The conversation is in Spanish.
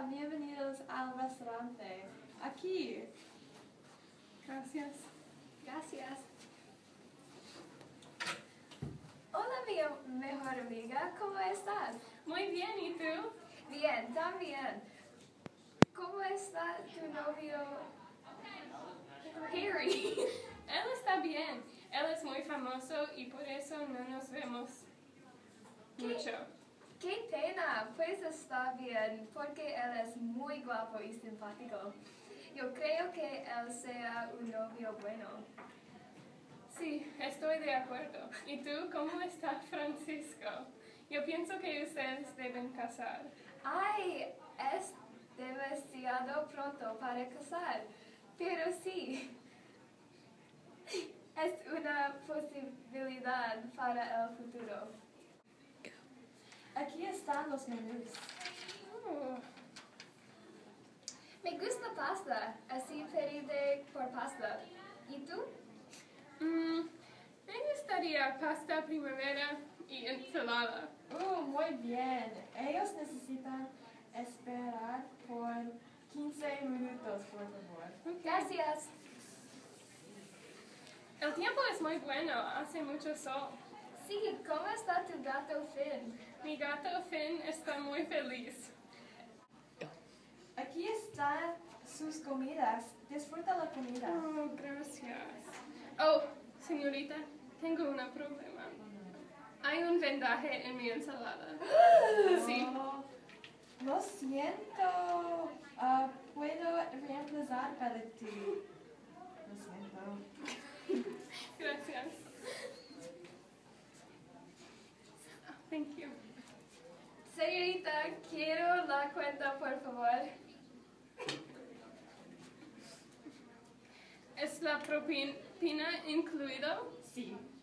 bienvenidos al restaurante. Aquí. Gracias. Gracias. Hola, mi mejor amiga, ¿cómo estás? Muy bien, ¿y tú? Bien, también. ¿Cómo está tu novio, Harry? Él está bien. Él es muy famoso y por eso no nos vemos mucho. ¡Qué pena! Pues está bien, porque él es muy guapo y simpático. Yo creo que él sea un novio bueno. Sí, estoy de acuerdo. ¿Y tú cómo está Francisco? Yo pienso que ustedes deben casar. ¡Ay! Es demasiado pronto para casar. Pero sí, es una posibilidad para el futuro. Aquí están los menús. Oh, Me gusta pasta, así pediré por pasta. ¿Y tú? me gustaría pasta primavera y ensalada. Muy bien. Ellos necesitan esperar por 15 minutos, por favor. Gracias. El tiempo es muy bueno, hace mucho sol. Sí, ¿cómo está tu gato Finn? Mi gato Finn está muy feliz. Aquí están sus comidas. Disfruta la comida. Oh, gracias. Oh, señorita, tengo un problema. Hay un vendaje en mi ensalada. Sí. Oh, lo siento. Puedo reemplazar para ti. Lo siento. Gracias. Thank you. Señorita, quiero la cuenta, por favor. ¿Es la propina incluido? Sí.